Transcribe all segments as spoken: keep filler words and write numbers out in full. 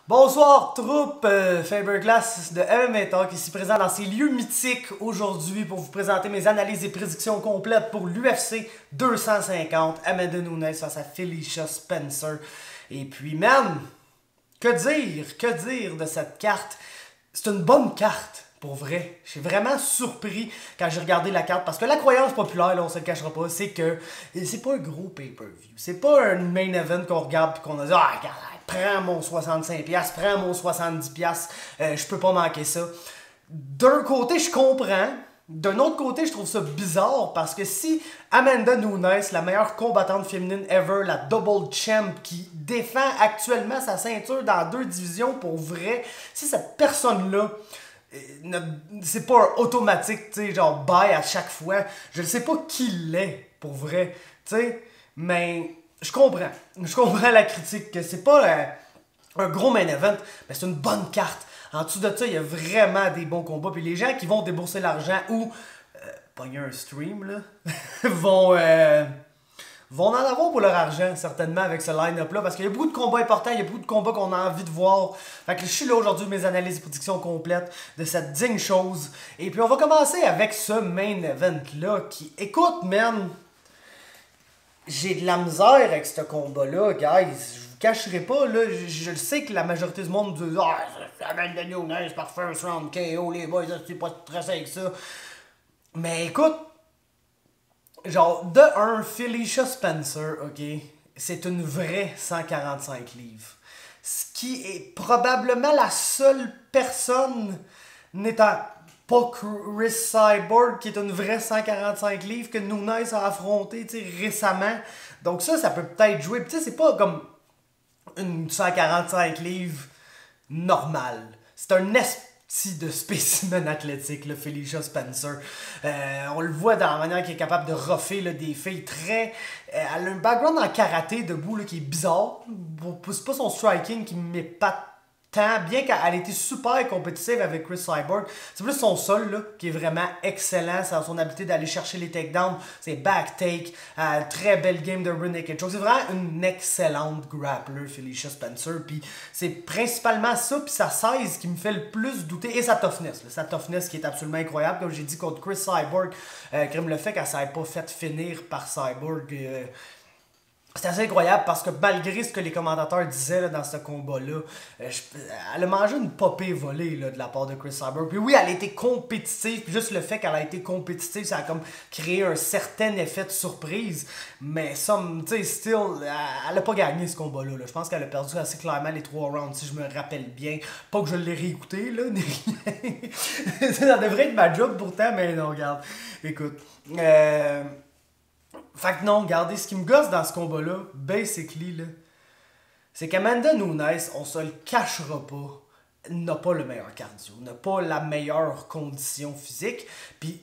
Bonsoir troupe, euh, Faberglass de M M A Talk, ici présent dans ces lieux mythiques aujourd'hui pour vous présenter mes analyses et prédictions complètes pour l'U F C deux cent cinquante, Amanda Nunes face à Felicia Spencer. Et puis man, que dire, que dire de cette carte? C'est une bonne carte. Pour vrai, je suis vraiment surpris quand j'ai regardé la carte parce que la croyance populaire, là, on se le cachera pas, c'est que c'est pas un gros pay-per-view. C'est pas un main event qu'on regarde et qu'on a dit ah, regarde, prends mon soixante-cinq dollars, prends mon soixante-dix dollars, euh, je peux pas manquer ça. D'un côté, je comprends. D'un autre côté, je trouve ça bizarre parce que si Amanda Nunes, la meilleure combattante féminine ever, la double champ qui défend actuellement sa ceinture dans deux divisions pour vrai, si cette personne-là, c'est pas un automatique, tu sais, genre buy à chaque fois. Je ne sais pas qui l'est, pour vrai, tu sais, mais je comprends. Je comprends la critique, que c'est pas euh, un gros main event, mais c'est une bonne carte. En dessous de ça, il y a vraiment des bons combats. Puis les gens qui vont débourser l'argent ou euh, pogner un stream, là, vont... Euh, vont en avoir pour leur argent, certainement, avec ce line-up-là, parce qu'il y a beaucoup de combats importants, il y a beaucoup de combats qu'on a envie de voir. Fait que je suis là aujourd'hui, mes analyses et prédictions complètes de cette digne chose. Et puis on va commencer avec ce main event-là, qui, écoute, man, j'ai de la misère avec ce combat-là, guys. Je vous cacherai pas, là, je, je le sais que la majorité du monde dit « Ah, ça amène de Nunes par first round K O, les boys, c'est pas stressé avec ça. » Mais écoute, genre, de un, Felicia Spencer, ok, c'est une vraie cent quarante-cinq livres. Ce qui est probablement la seule personne n'étant pas Chris Cyborg, qui est une vraie cent quarante-cinq livres que Nunes a affronté récemment. Donc ça, ça peut peut-être jouer. Tu sais, c'est pas comme une cent quarante-cinq livres normale. C'est un espèce de spécimen athlétique, là, Felicia Spencer. Euh, on le voit dans la manière qu'il est capable de rougher là, des filles très... Euh, elle a un background en karaté debout là, qui est bizarre. C'est pas son striking qui m'épate tant, bien qu'elle était super compétitive avec Chris Cyborg. C'est plus son sol là, qui est vraiment excellent. C'est son habilité d'aller chercher les takedowns, ses back take, euh, très belle game de rear naked choke. C'est vraiment une excellente grappler, Felicia Spencer. Puis c'est principalement ça, puis sa size qui me fait le plus douter, et sa toughness. Là, sa toughness qui est absolument incroyable. Comme j'ai dit contre Chris Cyborg, euh, comme le fait qu'elle ne s'est pas fait finir par Cyborg. Euh, C'est assez incroyable parce que malgré ce que les commentateurs disaient là, dans ce combat-là, euh, je, elle a mangé une popée volée là, de la part de Chris Cyborg. Puis oui, elle a été compétitive, puis juste le fait qu'elle a été compétitive, ça a comme créé un certain effet de surprise. Mais ça, tu sais, still, elle a pas gagné ce combat-là. Là. Je pense qu'elle a perdu assez clairement les trois rounds, si je me rappelle bien. Pas que je l'ai réécouté, là, ni rien. Ça devrait être ma job pourtant, mais non, regarde. Écoute, euh... Fait que non, regardez, ce qui me gosse dans ce combat-là, basically, là, c'est qu'Amanda Nunes, on se le cachera pas, n'a pas le meilleur cardio, n'a pas la meilleure condition physique. Puis,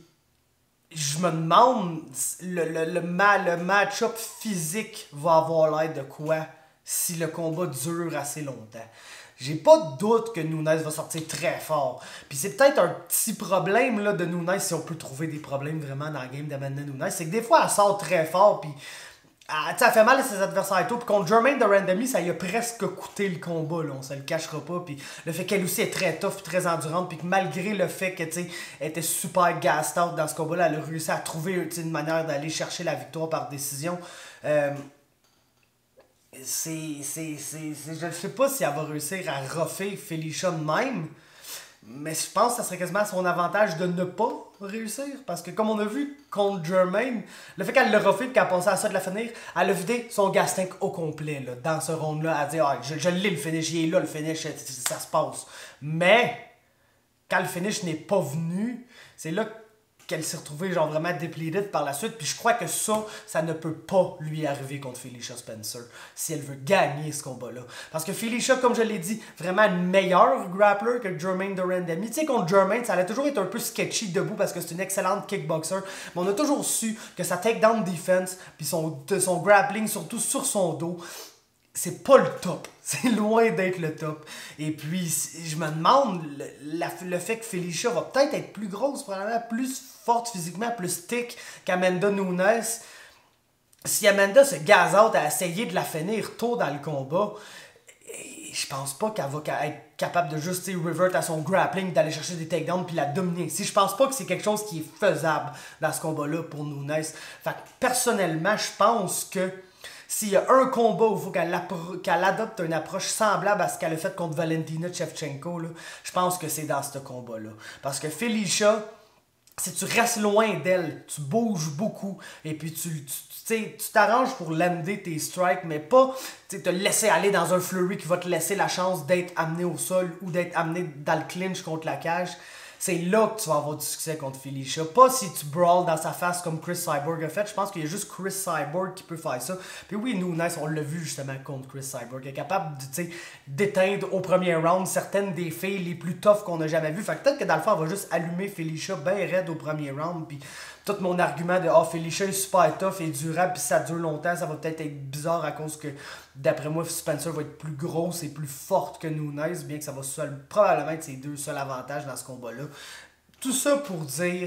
je me demande, le, le, le, ma, le match-up physique va avoir l'air de quoi si le combat dure assez longtemps. J'ai pas de doute que Nunes va sortir très fort. Puis c'est peut-être un petit problème là, de Nunes, si on peut trouver des problèmes vraiment dans la game d'Amanda Nunes. C'est que des fois, elle sort très fort, puis elle, elle fait mal à ses adversaires et tout. Puis contre Jermaine de Randomly, ça lui a presque coûté le combat, là, on se le cachera pas. Puis le fait qu'elle aussi est très tough, très endurante, puis que malgré le fait qu'elle était super gassed out dans ce combat-là, elle a réussi à trouver une manière d'aller chercher la victoire par décision. Euh, C'est, c'est, c'est, c'est, je ne sais pas si elle va réussir à rougher Felicia de même, mais je pense que ça serait quasiment à son avantage de ne pas réussir, parce que comme on a vu contre Jermaine, le fait qu'elle l'a roughé et qu'elle a pensé à ça de la finir, elle a vidé son gas tank au complet, là, dans ce round-là, elle a dit ah, je, je l'ai le finish, il est là le finish, ça, ça se passe. Mais, quand le finish n'est pas venu, c'est là que qu'elle s'est retrouvée genre vraiment depleted par la suite, puis je crois que ça, ça ne peut pas lui arriver contre Felicia Spencer si elle veut gagner ce combat-là. Parce que Felicia, comme je l'ai dit, vraiment une meilleure grappler que Jermaine de Randomly. Tu sais, contre Jermaine, ça allait toujours être un peu sketchy debout parce que c'est une excellente kickboxer, mais on a toujours su que sa takedown defense, puis son, son grappling, surtout sur son dos, c'est pas le top. C'est loin d'être le top. Et puis, je me demande, le, la, le fait que Felicia va peut-être être plus grosse, probablement plus forte physiquement, plus thick qu'Amanda Nunes. Si Amanda se gaze out à essayer de la finir tôt dans le combat, Et je pense pas qu'elle va être capable de juste revert à son grappling, d'aller chercher des takedowns puis la dominer. Si je pense pas que c'est quelque chose qui est faisable dans ce combat-là pour Nunes. Fait que personnellement, je pense que s'il y a un combat où il faut qu'elle qu'elle adopte une approche semblable à ce qu'elle a fait contre Valentina Shevchenko, là, je pense que c'est dans ce combat-là. Parce que Felicia, si tu restes loin d'elle, tu bouges beaucoup et puis tu tu t'arranges pour lander tes strikes, mais pas te laisser aller dans un flurry qui va te laisser la chance d'être amené au sol ou d'être amené dans le clinch contre la cage. C'est là que tu vas avoir du succès contre Felicia. Pas si tu brawls dans sa face comme Chris Cyborg a fait. Je pense qu'il y a juste Chris Cyborg qui peut faire ça. Puis oui, nous, Nice, on l'a vu justement contre Chris Cyborg. Il est capable de, d'éteindre au premier round certaines des filles les plus tough qu'on a jamais vues. Fait que peut-être que dans le fond, on va juste allumer Felicia bien raide au premier round. Puis tout mon argument de « Ah, oh, Felicia est super tough et durable, puis ça dure longtemps », ça va peut-être être bizarre à cause que, d'après moi, Spencer va être plus grosse et plus forte que Nunes, bien que ça va seul, probablement être ses deux seuls avantages dans ce combat-là. Tout ça pour dire,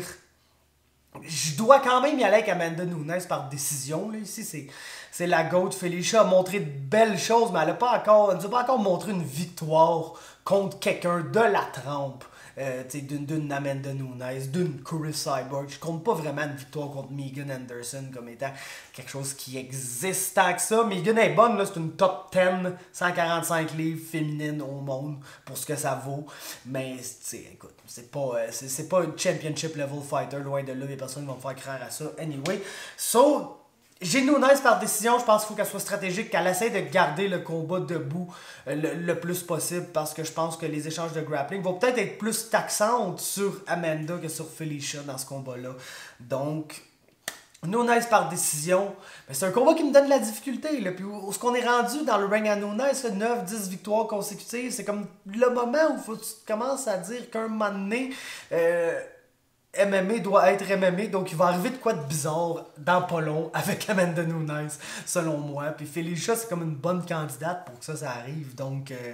je dois quand même y aller avec Amanda Nunes par décision. Là. Ici, c'est, c'est la GOAT. Felicia a montré de belles choses, mais elle n'a pas encore, elle nous a pas encore montré une victoire contre quelqu'un de la trempe. Euh, d'une, d'une Amanda Nunes, d'une Chris Cyborg. Je compte pas vraiment une victoire contre Megan Anderson comme étant quelque chose qui existe tant que ça. Megan est bonne, là, c'est une top dix, cent quarante-cinq livres féminine au monde pour ce que ça vaut. Mais écoute, c'est pas, euh, c'est, c'est pas un championship level fighter, loin de là, les personnes vont me faire croire à ça. Anyway, so j'ai Nunes par décision, je pense qu'il faut qu'elle soit stratégique, qu'elle essaie de garder le combat debout euh, le, le plus possible parce que je pense que les échanges de grappling vont peut-être être plus taxantes sur Amanda que sur Felicia dans ce combat-là. Donc, Nunes par décision, mais c'est un combat qui me donne de la difficulté. Là. Puis où, où est-ce qu'on est rendu dans le ring à Nunes, neuf dix victoires consécutives, c'est comme le moment où faut que tu commences à dire qu'un moment donné... Euh, M M A doit être M M A, donc il va arriver de quoi de bizarre dans pas long avec Amanda Nunes, selon moi. Puis Felicia, c'est comme une bonne candidate pour que ça, ça arrive. Donc, euh,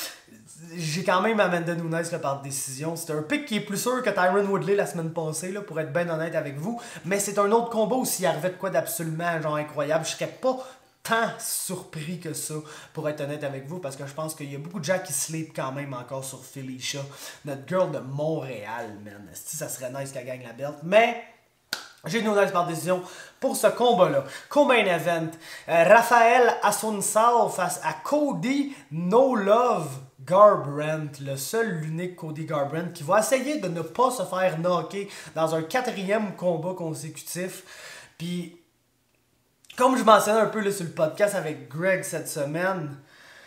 j'ai quand même Amanda Nunes là, par décision. C'est un pick qui est plus sûr que Tyron Woodley la semaine passée, là, pour être bien honnête avec vous. Mais c'est un autre combat où s'il arrivait de quoi d'absolument genre incroyable, je serais pas tant surpris que ça, pour être honnête avec vous, parce que je pense qu'il y a beaucoup de gens qui sleep quand même encore sur Felicia, notre girl de Montréal, man. Si ça serait nice qu'elle gagne la belt, mais j'ai Nunes par décision pour ce combat-là. Co-main event, euh, Rafael Assunção face à Cody No Love Garbrandt, le seul, l'unique Cody Garbrandt qui va essayer de ne pas se faire knocker dans un quatrième combat consécutif. Puis comme je mentionnais un peu là, sur le podcast avec Greg cette semaine,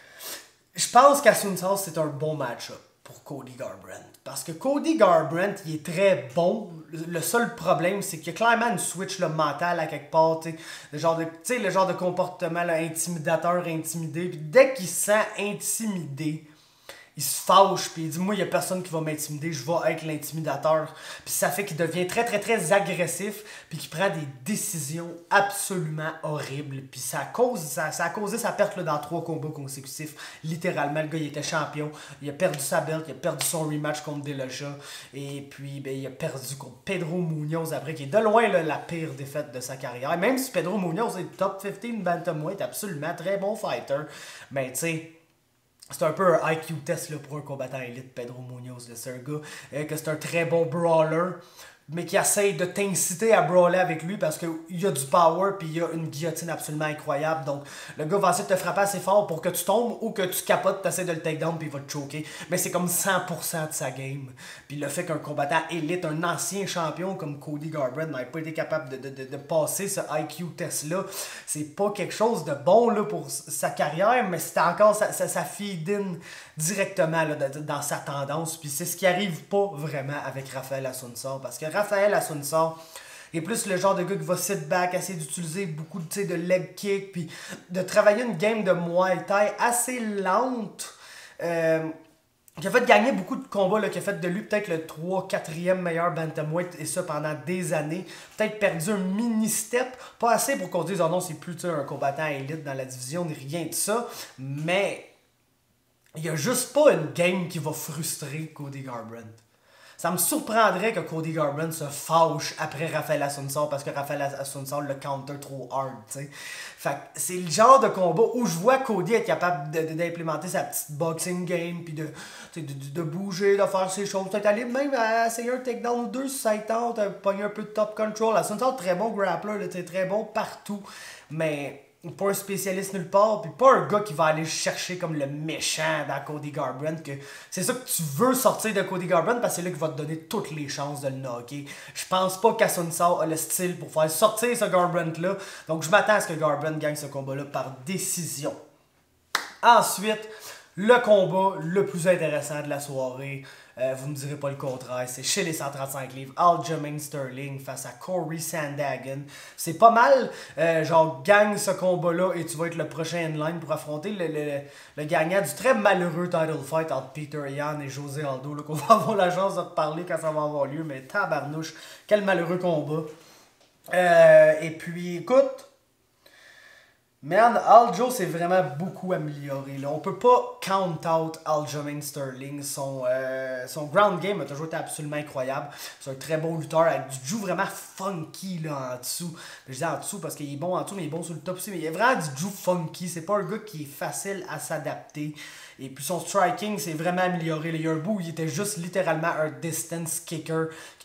je pense qu'Assunção, c'est un bon match-up pour Cody Garbrandt. Parce que Cody Garbrandt, il est très bon. Le seul problème, c'est qu'il y a clairement une switch là, mentale à quelque part. Le genre, de, le genre de comportement là, intimidateur, intimidé. Puis dès qu'il se sent intimidé, il se fâche, puis il dit « Moi, il n'y a personne qui va m'intimider, je vais être l'intimidateur. » Puis ça fait qu'il devient très, très, très agressif, puis qu'il prend des décisions absolument horribles. Puis ça a, cause, ça, ça a causé sa perte là, dans trois combats consécutifs. Littéralement, le gars, il était champion. Il a perdu sa belt, il a perdu son rematch contre De La Hoya. Et puis, ben, il a perdu contre Pedro Munoz après, qui est de loin là, la pire défaite de sa carrière. Même si Pedro Munoz est top quinze bantamweight, absolument très bon fighter. Mais tu sais... C'est un peu un I Q test là, pour un combattant élite, Pedro Munoz. C'est un gars euh, que c'est un très bon brawler, mais qui essaye de t'inciter à brawler avec lui parce qu'il a du power puis il a une guillotine absolument incroyable. Donc, le gars va essayer de te frapper assez fort pour que tu tombes ou que tu capotes, tu essaies de le take down puis il va te choquer. Mais c'est comme cent pour cent de sa game. Puis le fait qu'un combattant élite, un ancien champion comme Cody Garbrandt n'ait pas été capable de, de, de, de passer ce I Q test-là, c'est pas quelque chose de bon là, pour sa carrière, mais c'est encore ça, ça, ça feed in directement là, de, de, dans sa tendance. Puis c'est ce qui arrive pas vraiment avec Rafael Assunção parce que Rafael Assunção est plus le genre de gars qui va sit back, essayer d'utiliser beaucoup de, de leg kick, puis de travailler une game de Muay Thai assez lente, euh, qui a fait gagner beaucoup de combats, là, qui a fait de lui peut-être le trois quatrième meilleur bantamweight, et ça pendant des années. Peut-être perdu un mini-step, pas assez pour qu'on dise « Oh non, c'est plus un combattant élite dans la division », ni rien de ça, mais il n'y a juste pas une game qui va frustrer Cody Garbrandt. Ça me surprendrait que Cody Garbrandt se fâche après Rafael Assunção parce que Rafael Assunção le counter trop hard, tu sais. Fait que c'est le genre de combat où je vois Cody être capable d'implémenter sa petite boxing game, puis de, de, de, de bouger, de faire ses choses. Peut-être aller même à essayer un takedown ou deux si ça tente, pogner un peu de top control. Assunção, très bon grappler, là, très bon partout, mais pas un spécialiste nulle part, puis pas un gars qui va aller chercher comme le méchant dans Cody Garbrandt, que c'est ça que tu veux sortir de Cody Garbrandt parce que c'est là qu'il va te donner toutes les chances de le knocker. Je pense pas qu'Assunção a le style pour faire sortir ce Garbrandt-là, donc je m'attends à ce que Garbrandt gagne ce combat-là par décision. Ensuite, le combat le plus intéressant de la soirée, euh, vous ne me direz pas le contraire, c'est chez les cent trente-cinq livres, Aljamain Sterling face à Corey Sandhagen. C'est pas mal, euh, genre gagne ce combat-là et tu vas être le prochain in line pour affronter le, le, le gagnant du très malheureux title fight entre Peter Yan et José Aldo, qu'on va avoir la chance de reparler quand ça va avoir lieu, mais tabarnouche, quel malheureux combat. Euh, et puis écoute, man, Aljo s'est vraiment beaucoup amélioré. Là. On peut pas count out Aljamain Sterling. Son, euh, son ground game a toujours été absolument incroyable. C'est un très bon lutteur avec du jiu vraiment funky là, en dessous. Je dis en dessous parce qu'il est bon en dessous, mais il est bon sur le top aussi. Mais il y a vraiment du jiu funky. C'est pas un gars qui est facile à s'adapter. Et puis son striking s'est vraiment amélioré. Là. Il y a un bout où il était juste littéralement un distance kicker.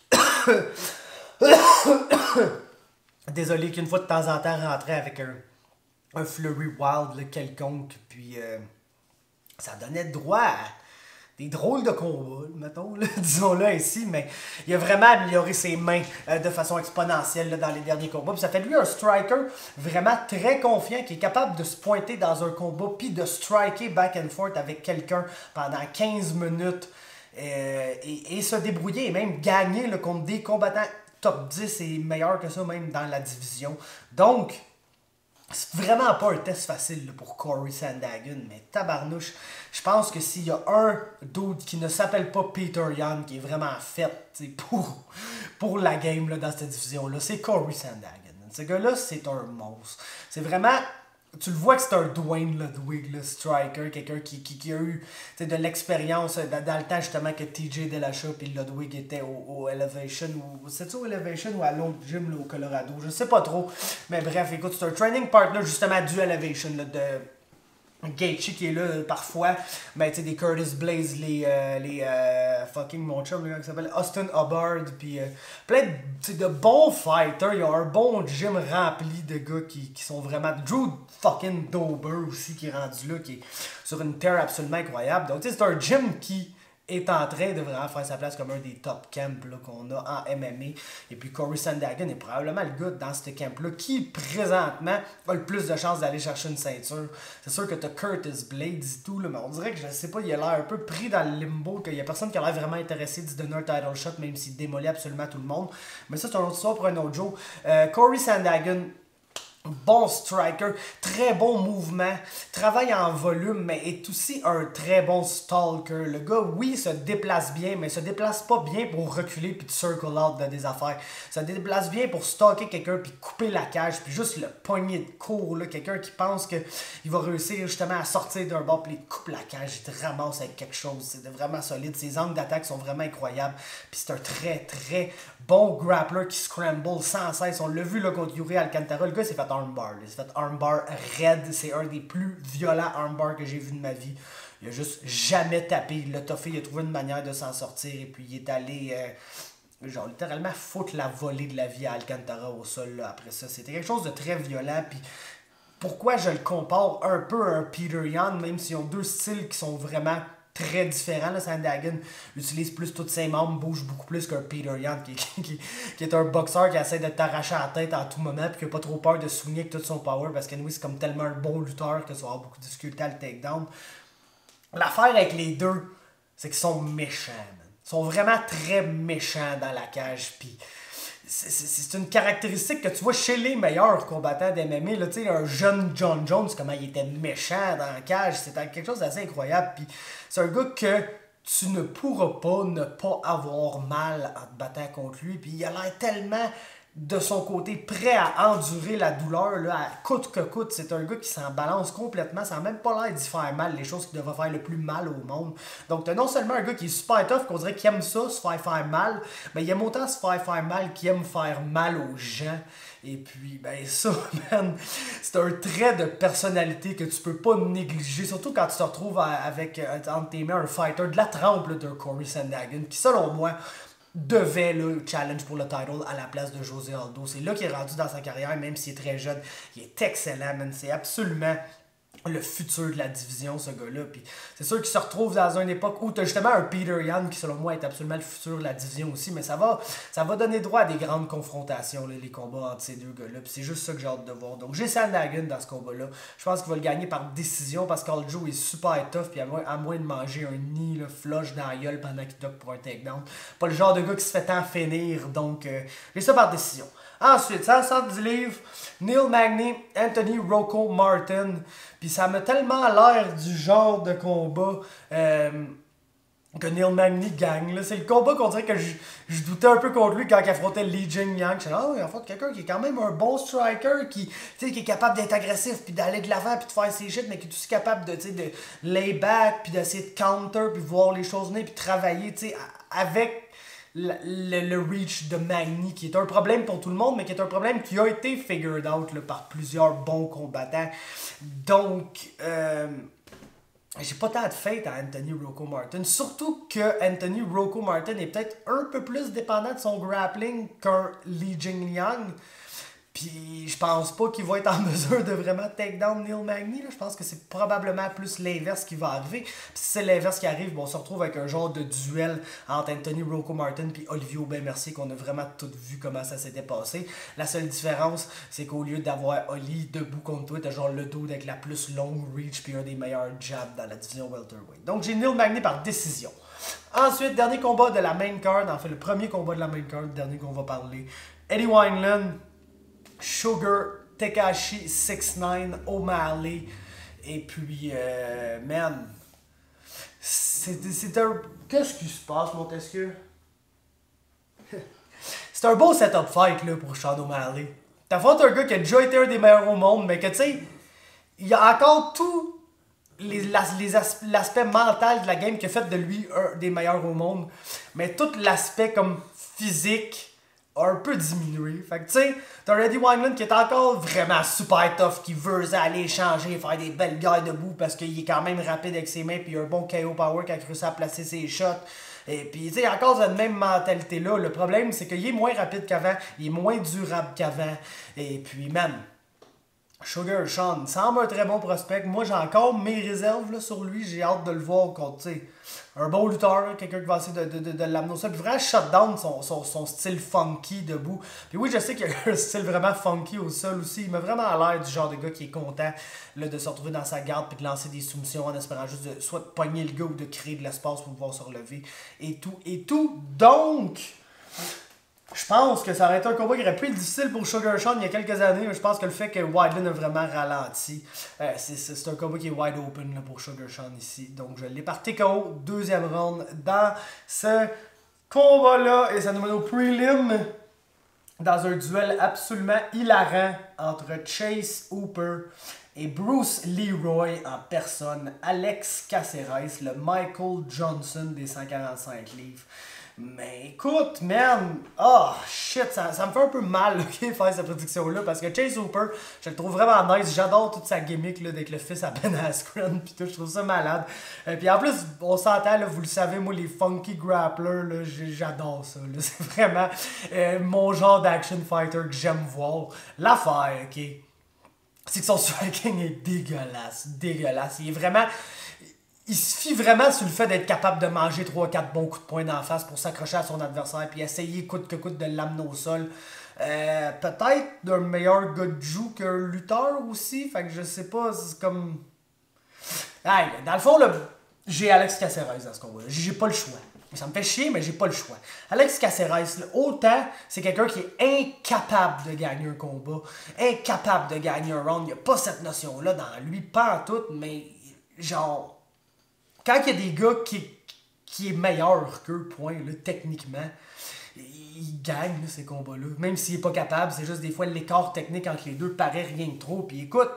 Désolé qu'une fois de temps en temps rentrer avec un... un flurry wild là, quelconque, puis euh, ça donnait droit à des drôles de combats, mettons, disons-le ainsi, mais il a vraiment amélioré ses mains euh, de façon exponentielle là, dans les derniers combats, puis ça fait de lui un striker vraiment très confiant, qui est capable de se pointer dans un combat, puis de striker back and forth avec quelqu'un pendant quinze minutes, euh, et, et se débrouiller, et même gagner là, contre des combattants top dix et meilleurs que ça, même dans la division. Donc, c'est vraiment pas un test facile là, pour Corey Sandhagen, mais tabarnouche, je pense que s'il y a un dude qui ne s'appelle pas Peter Yan, qui est vraiment fait pour, pour la game là, dans cette division-là, c'est Corey Sandhagen. Ce gars-là, c'est un monstre. C'est vraiment... Tu le vois que c'est un Dwayne Ludwig, le striker, quelqu'un qui, qui, qui a eu de l'expérience dans, dans le temps justement que T J Dillashaw et Ludwig étaient au, au Elevation, ou c'est-tu au Elevation ou à l'autre gym là, au Colorado, je sais pas trop, mais bref, écoute, c'est un training partner justement du Elevation, là, de Gaethje qui est là euh, parfois, mais tu sais, des Curtis Blaze, les, euh, les euh, fucking mon chum, le gars qui s'appelle Austin Hubbard, puis euh, plein de, de bons fighters. Il y a un bon gym rempli de gars qui, qui sont vraiment. Drew fucking Dober aussi qui est rendu là, qui est sur une terre absolument incroyable. Donc tu sais, c'est un gym qui est en train de vraiment faire sa place comme un des top camps qu'on a en M M A. Et puis Corey Sandhagen est probablement le gars dans ce camp-là qui, présentement, a le plus de chances d'aller chercher une ceinture. C'est sûr que t'as Curtis Blades et tout, là, mais on dirait que, je sais pas, il a l'air un peu pris dans le limbo, qu'il y a personne qui a l'air vraiment intéressé d'y donner un title shot, même s'il démolit absolument tout le monde. Mais ça, c'est un autre histoire pour un autre jour. Euh, Corey Sandhagen, bon striker, très bon mouvement, travaille en volume, mais est aussi un très bon stalker. Le gars, oui, se déplace bien, mais se déplace pas bien pour reculer puis de circle out de des affaires. Se déplace bien pour stalker quelqu'un puis couper la cage, puis juste le pogner de court, là, quelqu'un qui pense qu'il va réussir justement à sortir d'un bord, puis il coupe la cage, il te ramasse avec quelque chose. C'est vraiment solide. Ses angles d'attaque sont vraiment incroyables. Puis c'est un très, très bon grappler qui scramble sans cesse. On l'a vu là, contre Yuri Alcantara. Le gars s'est fait armbar. Il s'est fait armbar raide. C'est un des plus violents armbar que j'ai vu de ma vie. Il a juste jamais tapé. Il l'a toffé. Il a trouvé une manière de s'en sortir. Et puis il est allé... Euh, genre littéralement foutre la volée de la vie à Alcantara au sol là, après ça. C'était quelque chose de très violent. Puis pourquoi je le compare un peu à un Peter Yan, même s'ils ont deux styles qui sont vraiment très différents. Là, Sandhagen utilise plus tous ses membres, bouge beaucoup plus qu'un Peter Yan qui, qui, qui est un boxeur qui essaie de t'arracher la tête en tout moment puis qui n'a pas trop peur de swinger avec tout son power parce que oui, c'est comme tellement un bon lutteur que ça va avoir beaucoup de difficulté à le takedown. L'affaire avec les deux, c'est qu'ils sont méchants, man. Ils sont vraiment très méchants dans la cage. Puis c'est une caractéristique que tu vois chez les meilleurs combattants d'M M A. Là, un jeune John Jones, comment il était méchant dans la cage, c'était quelque chose d'assez incroyable. Puis c'est un gars que tu ne pourras pas ne pas avoir mal en te battant contre lui. Puis il a l'air tellement de son côté, prêt à endurer la douleur, là, à coûte que coûte. C'est un gars qui s'en balance complètement. Ça n'a même pas l'air d'y faire mal, les choses qui devraient faire le plus mal au monde. Donc, t'as non seulement un gars qui est super tough, qu'on dirait qu'il aime ça, se faire faire mal, mais il aime autant se faire faire mal qu'il aime faire mal aux gens. Et puis, ben ça, man, c'est un trait de personnalité que tu peux pas négliger, surtout quand tu te retrouves avec, entre tes mains, un fighter de la trempe là, de Corey Sandhagen, qui, selon moi, devait le challenge pour le title à la place de José Aldo. C'est là qu'il est rendu dans sa carrière, même s'il est très jeune. Il est excellent, man. C'est absolument le futur de la division, ce gars-là. Puis c'est sûr qu'il se retrouve dans une époque où tu as justement un Peter Yan qui, selon moi, est absolument le futur de la division aussi. Mais ça va, ça va donner droit à des grandes confrontations, là, les combats entre ces deux gars-là. Puis c'est juste ça que j'ai hâte de voir. Donc j'ai Sandhagen dans ce combat-là. Je pense qu'il va le gagner par décision parce qu'Aljo est super tough. Puis à moins, à moins de manger un nid, là, flush dans la gueule pendant qu'il duck pour un takedown. Pas le genre de gars qui se fait tant finir. Donc euh, j'ai ça par décision. Ensuite, cent soixante-dix livres, Neil Magny, Anthony Rocco Martin. Puis ça m'a tellement l'air du genre de combat euh, que Neil Magny gagne. C'est le combat qu'on dirait que je, je doutais un peu contre lui quand il affrontait Li Jingliang. Je disais, ah, il affronte quelqu'un qui est quand même un bon striker, qui, qui est capable d'être agressif, puis d'aller de l'avant, puis de faire ses shit, mais qui est aussi capable de, de lay back, puis d'essayer de counter, puis voir les choses venir, puis travailler avec Le, le, le reach de Magny, qui est un problème pour tout le monde, mais qui est un problème qui a été figured out là, par plusieurs bons combattants. Donc, euh, j'ai pas tant de faith à Anthony Rocco Martin. Surtout que Anthony Rocco Martin est peut-être un peu plus dépendant de son grappling qu'un Li Jingliang. Puis je pense pas qu'il va être en mesure de vraiment take down Neil Magny. Là. Je pense que c'est probablement plus l'inverse qui va arriver. Puis si c'est l'inverse qui arrive, bon, on se retrouve avec un genre de duel entre Anthony Rocco Martin et Olivier Aubin-Mercier qu'on a vraiment tout vu comment ça s'était passé. La seule différence, c'est qu'au lieu d'avoir Oli debout contre toi, t'as genre le dos avec la plus longue reach puis un des meilleurs jabs dans la division welterweight. Donc j'ai Neil Magny par décision. Ensuite, dernier combat de la main card, en fait le premier combat de la main card, le dernier qu'on va parler. Eddie Wineland, Sugar, Tekashi six neuf, O'Malley. Et puis, euh, man, c'est un... Qu'est-ce qui se passe, Montesquieu? C'est un beau setup fight là, pour Sean O'Malley. T'affrontes un gars qui a déjà été un des meilleurs au monde, mais que tu sais, il y a encore tout l'aspect mental de la game qui a fait de lui un des meilleurs au monde. Mais tout l'aspect comme physique a un peu diminué. Fait que tu sais, t'as Eddie Wineland qui est encore vraiment super tough, qui veut aller changer, faire des belles guerres debout parce qu'il est quand même rapide avec ses mains, puis il a un bon K O power qui a réussi à placer ses shots. Et puis, tu sais, encore cette même mentalité-là. Le problème, c'est qu'il est moins rapide qu'avant, il est moins durable qu'avant. Et puis, man, Sugar Sean semble un très bon prospect. Moi, j'ai encore mes réserves là, sur lui. J'ai hâte de le voir contre, tu sais, un bon lutteur, quelqu'un qui va essayer de, de, de, de l'amener au sol. Puis vraiment, shutdown son, son, son style funky debout. Puis oui, je sais qu'il a un style vraiment funky au sol aussi. Il m'a vraiment l'air du genre de gars qui est content là, de se retrouver dans sa garde puis de lancer des soumissions en espérant juste de soit de pogner le gars ou de créer de l'espace pour pouvoir se relever. Et tout, et tout. Donc, je pense que ça aurait été un combat qui aurait pu être difficile pour Sugar Sean il y a quelques années, mais je pense que le fait que Wineland a vraiment ralenti, euh, c'est un combat qui est wide open là, pour Sugar Sean ici. Donc je l'ai par T K O, deuxième round dans ce combat-là. Et ça nous mène au prelim dans un duel absolument hilarant entre Chase Hooper et Bruce Leroy en personne. Alex Caceres, le Michael Johnson des cent quarante-cinq livres. Mais écoute, man, oh shit, ça, ça me fait un peu mal okay, faire cette prédiction-là parce que Chase Hooper, je le trouve vraiment nice. J'adore toute sa gimmick là, avec le fils à Ben Askren, pis tout, je trouve ça malade. Et puis en plus, on s'entend, vous le savez, moi, les funky grapplers, j'adore ça. C'est vraiment euh, mon genre d'action fighter que j'aime voir. L'affaire, ok, c'est que son striking est dégueulasse, dégueulasse. Il est vraiment... Il se fie vraiment sur le fait d'être capable de manger trois quatre bons coups de poing d'en face pour s'accrocher à son adversaire puis essayer coûte que coûte de l'amener au sol. Euh, Peut-être d'un meilleur gars de joue qu'un lutteur aussi. Fait que je sais pas, c'est comme... Hey, dans le fond, j'ai Alex Caceres dans ce combat-là. J'ai pas le choix. Ça me fait chier, mais j'ai pas le choix. Alex Caceres, là, autant c'est quelqu'un qui est incapable de gagner un combat, incapable de gagner un round. Il n'y a pas cette notion-là dans lui, pas en tout, mais genre... Quand il y a des gars qui, qui est meilleur qu'eux, point, là, techniquement, il gagne là, ces combats-là. Même s'il est pas capable, c'est juste des fois l'écart technique entre les deux paraît rien de trop. Puis écoute,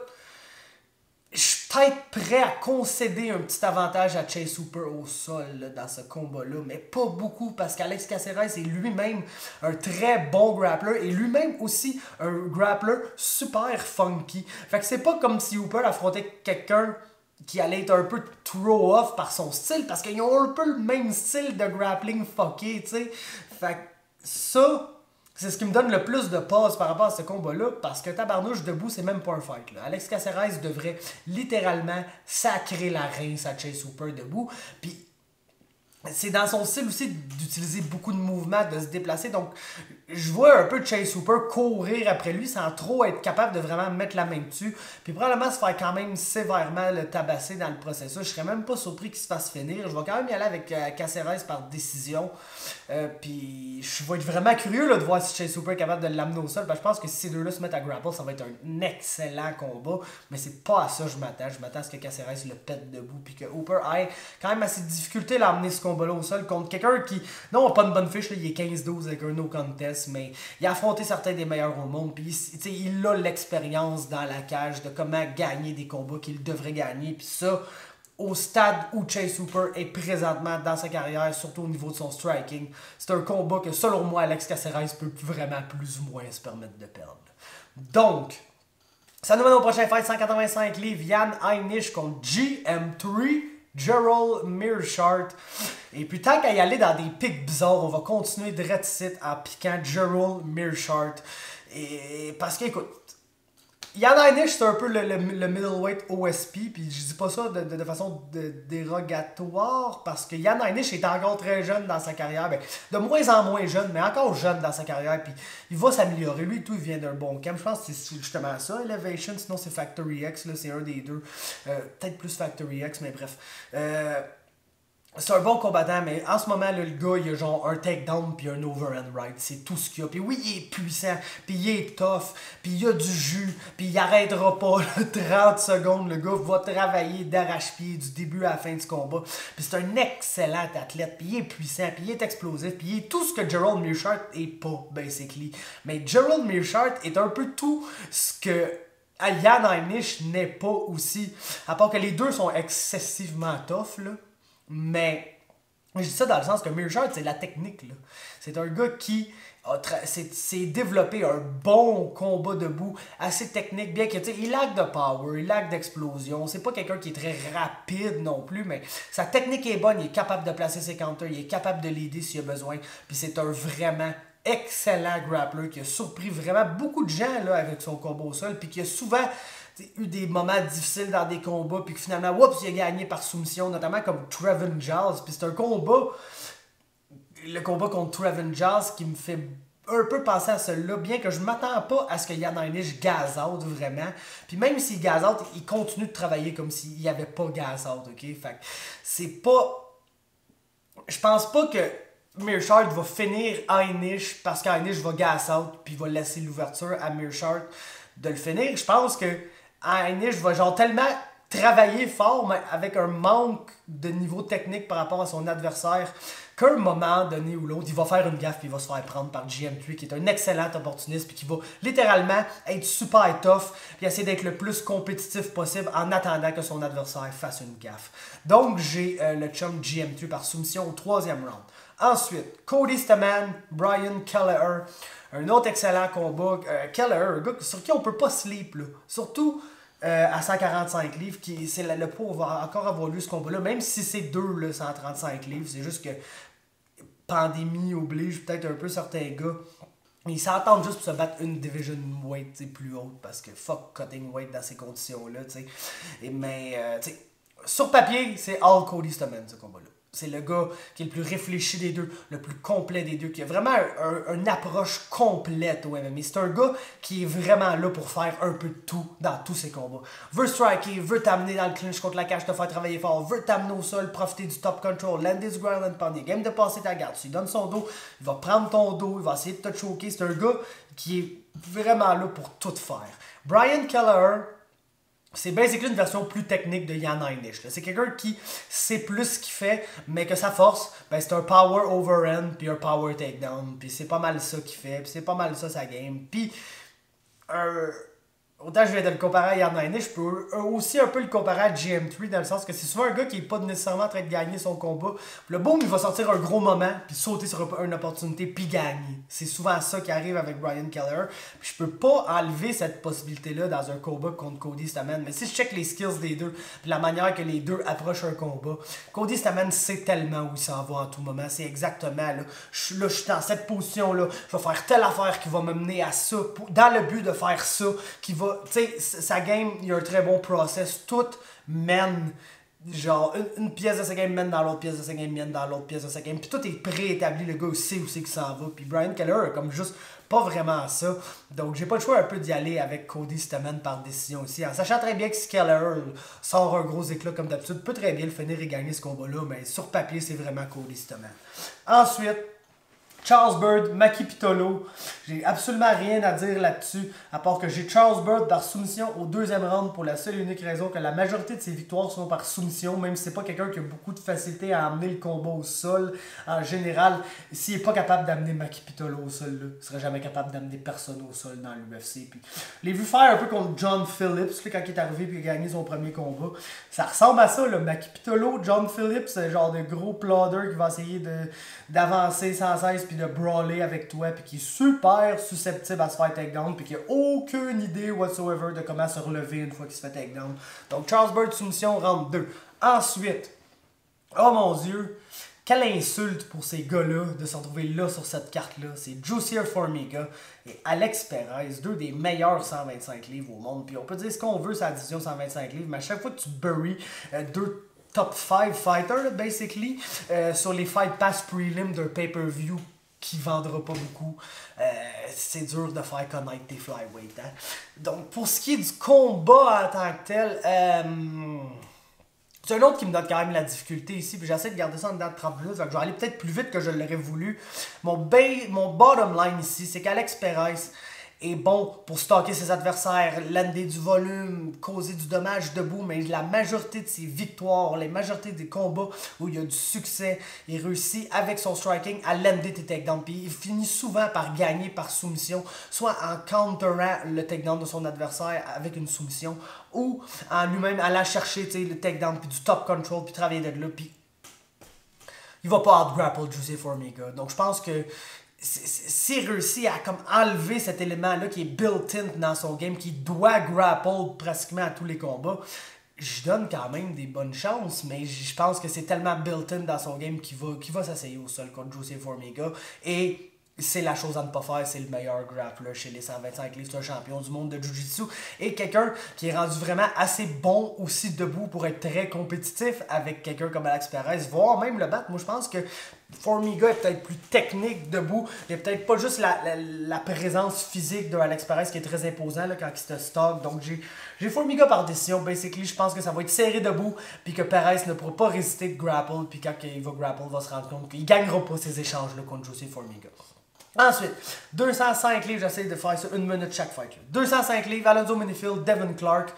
je suis peut-être prêt à concéder un petit avantage à Chase Hooper au sol là, dans ce combat-là, mais pas beaucoup parce qu'Alex Caceres est lui-même un très bon grappler et lui-même aussi un grappler super funky. Fait que c'est pas comme si Hooper affrontait quelqu'un qui allait être un peu throw-off par son style parce qu'ils ont un peu le même style de grappling fucké, tu sais. Fait que ça... c'est ce qui me donne le plus de pause par rapport à ce combat-là, parce que tabarnouche debout, c'est même pas un fight. Là. Alex Caceres devrait littéralement sacrer la rince à Chase Hooper debout. Puis c'est dans son style aussi d'utiliser beaucoup de mouvements, de se déplacer. Donc, je vois un peu Chase Hooper courir après lui sans trop être capable de vraiment mettre la main dessus. Puis probablement se faire quand même sévèrement le tabasser dans le processus. Je serais même pas surpris qu'il se fasse finir. Je vais quand même y aller avec euh, Caceres par décision. Euh, puis je vais être vraiment curieux là, de voir si Chase Hooper est capable de l'amener au sol. Parce que je pense que si ces deux-là se mettent à grapple, ça va être un excellent combat. Mais c'est pas à ça que je m'attends. Je m'attends à ce que Caceres le pète debout. Puis que Hooper ait quand même assez de difficulté à l'amener ce combat-là au sol contre quelqu'un qui, non, pas une bonne fiche. Là, il est quinze douze avec un no contest. Mais il a affronté certains des meilleurs au monde. Puis il a l'expérience dans la cage de comment gagner des combats qu'il devrait gagner. Puis ça, au stade où Chase Hooper est présentement dans sa carrière, surtout au niveau de son striking, c'est un combat que, selon moi, Alex Caceres peut vraiment plus ou moins se permettre de perdre. Donc, ça nous mène au prochain fight, cent quatre-vingt-cinq livres, Jan Heinisch contre G M trois. Gerald Meerschaert. Et puis tant qu'à y aller dans des pics bizarres, on va continuer de ici en piquant Gerald Meerschaert. Et parce qu'écoute, Jan Heinisch, c'est un peu le, le, le middleweight O S P, puis je dis pas ça de, de, de façon de, dérogatoire, parce que Jan Heinisch est encore très jeune dans sa carrière, ben, de moins en moins jeune, mais encore jeune dans sa carrière, puis il va s'améliorer. Lui, tout, il vient d'un bon camp. Je pense que c'est justement ça, Elevation, sinon c'est Factory X, là, c'est un des deux. Euh, Peut-être plus Factory X, mais bref. Euh, C'est un bon combattant, mais en ce moment, là, le gars, il a genre un takedown puis un overhand right. C'est tout ce qu'il a. Puis oui, il est puissant, puis il est tough, puis il a du jus, puis il arrêtera pas là, trente secondes. Le gars va travailler d'arrache-pied du début à la fin du combat. Puis c'est un excellent athlète, puis il est puissant, puis il est explosif, puis il est tout ce que Gerald Meerschaert est pas, basically. Mais Gerald Meerschaert est un peu tout ce que Jan Heinisch n'est pas aussi. À part que les deux sont excessivement tough, là. Mais je dis ça dans le sens que Meerschaert, c'est la technique. C'est un gars qui s'est développé un bon combat debout, assez technique, bien que il lague de power, il lague d'explosion. C'est pas quelqu'un qui est très rapide non plus, mais sa technique est bonne, il est capable de placer ses counters, il est capable de l'aider s'il y a besoin. Puis c'est un vraiment excellent grappler qui a surpris vraiment beaucoup de gens là, avec son combat au sol, puis qui a souvent eu des moments difficiles dans des combats, puis que finalement, oups, il a gagné par soumission, notamment comme Trevin Giles. Puis c'est un combat, le combat contre Trevin Giles, qui me fait un peu penser à celui-là, bien que je m'attends pas à ce que Jan Heinisch gaze out vraiment. Puis même s'il gaze out, il continue de travailler comme s'il n'y avait pas gaze out, ok? Fait que c'est pas... Je pense pas que Meerschaert va finir Heinisch parce qu'Heinisch va gaze out, puis va laisser l'ouverture à Meerschaert de le finir. Je pense que Heinisch va genre tellement travailler fort, mais avec un manque de niveau technique par rapport à son adversaire, qu'à un moment donné ou l'autre, il va faire une gaffe puis il va se faire prendre par G M trois, qui est un excellent opportuniste puis qui va littéralement être super tough puis essayer d'être le plus compétitif possible en attendant que son adversaire fasse une gaffe. Donc, j'ai euh, le chum G M trois par soumission au troisième round. Ensuite, Cody Stamann, Brian Kelleher. Un autre excellent combat. Euh, Kelleher, un gars sur qui on peut pas sleep, là. Surtout euh, à cent quarante-cinq livres, qui c'est le, le poids va encore avoir lieu ce combat-là, même si c'est deux, là, cent trente-cinq livres. C'est juste que pandémie oblige peut-être un peu certains gars. Ils s'entendent juste pour se battre une division weight plus haute, parce que fuck cutting weight dans ces conditions-là, tu sais. Mais, euh, tu sais, sur papier, c'est all Cody Stamann, ce combat-là. C'est le gars qui est le plus réfléchi des deux, le plus complet des deux, qui a vraiment un, un, une approche complète au M M A. C'est un gars qui est vraiment là pour faire un peu de tout dans tous ses combats. Veut striker, veut t'amener dans le clinch contre la cage, te faire travailler fort, veut t'amener au sol, profiter du top control, land his ground and pound, game de passer ta garde. Tu lui donnes son dos, il va prendre ton dos, il va essayer de te choquer. C'est un gars qui est vraiment là pour tout faire. Brian Kelleher, C'est basically une version plus technique de Jan Heinisch. C'est quelqu'un qui sait plus ce qu'il fait, mais que sa force, ben, c'est un power overhand puis un power takedown. Puis c'est pas mal ça qu'il fait, puis c'est pas mal ça sa game. Puis, euh, autant je viens de le comparer à Jan Heinisch, je peux aussi un peu le comparer à G M trois dans le sens que c'est souvent un gars qui est pas nécessairement en train de gagner son combat. Puis le boom, il va sortir un gros moment, puis sauter sur une opportunité, puis gagner. C'est souvent ça qui arrive avec Brian Keller. Puis je peux pas enlever cette possibilité-là dans un combat contre Cody Stamann. Mais si je check les skills des deux, puis la manière que les deux approchent un combat, Cody Stamann sait tellement où il s'en va en tout moment. C'est exactement là. Je, là, je suis dans cette position-là. Je vais faire telle affaire qui va me mener à ça, pour, dans le but de faire ça, qui va. Tu sais, sa game, il y a un très bon process. Tout mène, genre, une, une pièce de sa game mène dans l'autre pièce de sa game, mène dans l'autre pièce de sa game. Puis tout est préétabli, le gars sait où c'est qu'il s'en va. Puis Brian Keller, comme juste pas vraiment ça. Donc j'ai pas le choix un peu d'y aller avec Cody Stamann par décision aussi. En sachant très bien que si Keller sort un gros éclat comme d'habitude, peut très bien le finir et gagner ce combat-là. Mais sur papier, c'est vraiment Cody Stamann. Ensuite, Charles Byrd, Maki Pitolo. J'ai absolument rien à dire là-dessus, à part que j'ai Charles Byrd par soumission au deuxième round pour la seule et unique raison que la majorité de ses victoires sont par soumission, même si c'est pas quelqu'un qui a beaucoup de facilité à amener le combat au sol. En général, s'il est pas capable d'amener Maki Pitolo au sol, là, il serait jamais capable d'amener personne au sol dans l'U F C. Puis, je l'ai vu faire un peu contre John Phillips, là, quand il est arrivé et il a gagné son premier combat. Ça ressemble à ça, là, Maki Pitolo, John Phillips, c'est genre de gros plodder qui va essayer de, d'avancer sans cesse puis de brawler avec toi, puis qui est super susceptible à se faire takedown, puis qui a aucune idée whatsoever de comment se relever une fois qu'il se fait takedown. Donc Charles Byrd soumission round deux. Ensuite, oh mon dieu, quelle insulte pour ces gars-là de se retrouver là sur cette carte-là. C'est Jussier Formiga et Alex Perez, deux des meilleurs cent vingt-cinq livres au monde. Puis on peut dire ce qu'on veut sur la division cent vingt-cinq livres, mais à chaque fois que tu buries euh, deux top cinq fighters, basically, euh, sur les fight pass prelim d'un pay-per-view qui vendra pas beaucoup, euh, c'est dur de faire connaître tes flyweight. Hein? Donc, pour ce qui est du combat en tant que tel, euh, c'est un autre qui me donne quand même la difficulté ici, puis j'essaie de garder ça en dedans de trente minutes, donc je vais aller peut-être plus vite que je l'aurais voulu. Mon, mon bottom line ici, c'est qu'Alex Perez est bon pour stocker ses adversaires, lander du volume, causer du dommage debout, mais la majorité de ses victoires, la majorité des combats où il y a du succès, il réussit avec son striking à lander tes takedowns. Puis il finit souvent par gagner par soumission, soit en counterant le takedown de son adversaire avec une soumission, ou en lui-même allant chercher le takedown, puis du top control, puis travailler de là, puis il va pas out-grapple Jussier Formiga. Donc je pense que s'il réussit à comme enlever cet élément-là qui est built-in dans son game, qui doit grapple pratiquement à tous les combats, je donne quand même des bonnes chances, mais je pense que c'est tellement built-in dans son game qu'il va, qu'il va s'essayer au sol contre Jussier Formiga. Et c'est la chose à ne pas faire, c'est le meilleur grappler chez les cent vingt-cinq livres, c'est un champion du monde de Jiu-Jitsu et quelqu'un qui est rendu vraiment assez bon aussi debout pour être très compétitif avec quelqu'un comme Alex Perez, voire même le battre. Moi je pense que Formiga est peut-être plus technique debout, il n'y a peut-être pas juste la, la, la présence physique de Alex Perez qui est très imposant là, quand il se stock, donc j'ai j'ai Formiga par décision. Basically je pense que ça va être serré debout, puis que Perez ne pourra pas résister de grapple, puis quand il va grapple, il va se rendre compte qu'il ne gagnera pas ces échanges là contre Jussier Formiga. Ensuite, deux cent cinq livres, j'essaie de faire ça une minute chaque fight. Là. deux cent cinq livres, Alonzo Menifield, Devin Clark.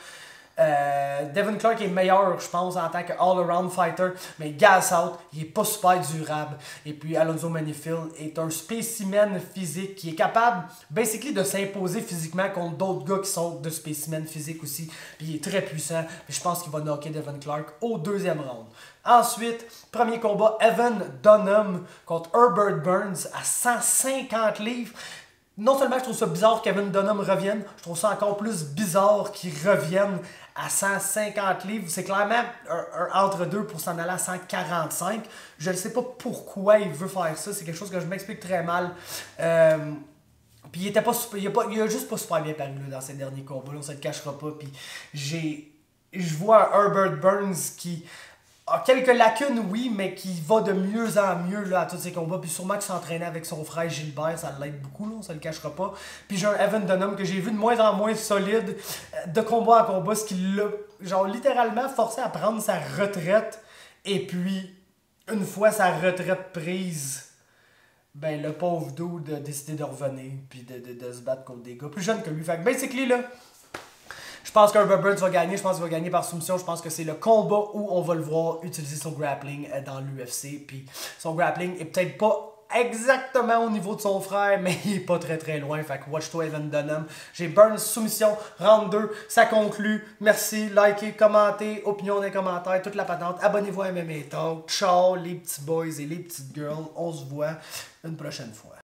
Euh, Devin Clark est meilleur, je pense, en tant que all-around fighter, mais gas out, il est pas super durable. Et puis Alonzo Menifield est un spécimen physique qui est capable, basically, de s'imposer physiquement contre d'autres gars qui sont de spécimens physiques aussi. Puis il est très puissant, puis je pense qu'il va knocker Devin Clark au deuxième round. Ensuite, premier combat, Evan Dunham contre Herbert Burns à cent cinquante livres. Non seulement je trouve ça bizarre qu'Evan Dunham revienne, je trouve ça encore plus bizarre qu'il revienne à cent cinquante livres. C'est clairement un, un entre-deux pour s'en aller à cent quarante-cinq. Je ne sais pas pourquoi il veut faire ça. C'est quelque chose que je m'explique très mal. Euh, puis il était pas super, il a, pas, il a juste pas super bien paru là, dans ses derniers combats. Là, on se le cachera pas. Puis j'ai, je vois un Herbert Burns qui a quelques lacunes, oui, mais qui va de mieux en mieux là, à tous ses combats. Puis sûrement qu'il s'entraînait avec son frère Gilbert, ça l'aide beaucoup, là, on se le cachera pas. Puis j'ai un Evan Dunham que j'ai vu de moins en moins solide de combat en combat, ce qui l'a genre littéralement forcé à prendre sa retraite. Et puis, une fois sa retraite prise, ben le pauvre dude a décidé de revenir puis de, de, de se battre contre des gars plus jeunes que lui. Fait que basically là, je Je pense qu'Herbert Burns va gagner, je pense qu'il va gagner par soumission. Je pense que c'est le combat où on va le voir utiliser son grappling dans l'U F C. Puis son grappling est peut-être pas exactement au niveau de son frère, mais il est pas très très loin. Fait que watch-toi Evan Dunham. J'ai Burns soumission, round deux, ça conclut. Merci, likez, commentez, opinion dans les commentaires, toute la patente. Abonnez-vous à M M A Talk. Ciao les petits boys et les petites girls. On se voit une prochaine fois.